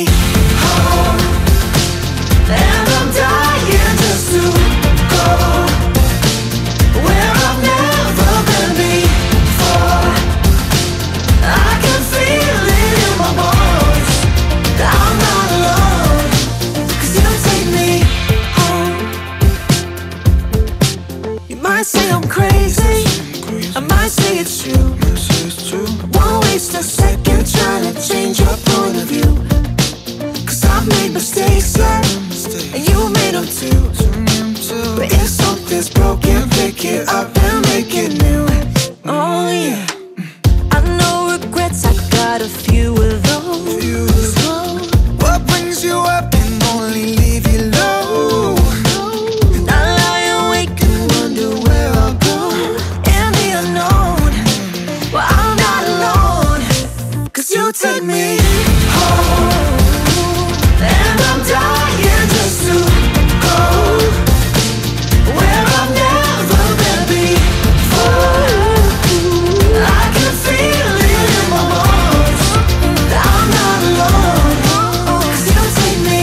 me home, and I'm dying just to go where I've never been before. I can feel it in my bones. I'm not alone, 'cause you take me home. You might say I'm crazy, I might say it's true. Won't waste a second trying to change your point of view, 'cause I've made mistakes, yeah, and you made them too. But if something's broken, pick it up and make it new. Oh yeah, I know regrets, I got a few of those. What brings you up can only leave you low. And I lie awake and wonder where I'll go in the unknown. Well, I'm not alone, 'cause you take me home, and I'm dying just to go where I've never been before. I can feel it in my bones. I'm not alone, 'cause you take me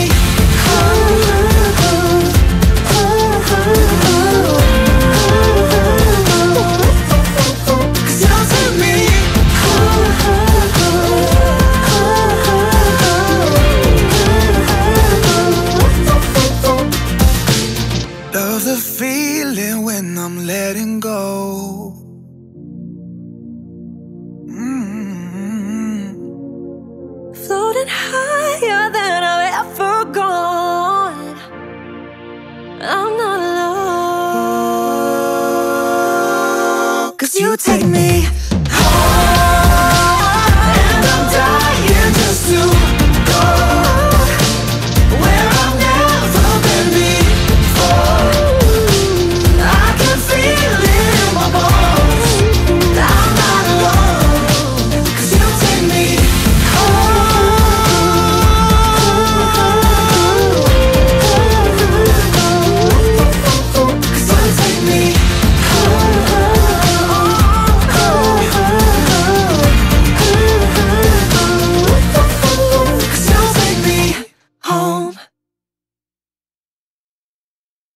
home. 'Cause you take me love the feeling when I'm letting go. Floating higher than I've ever gone. I'm not alone, 'cause you take me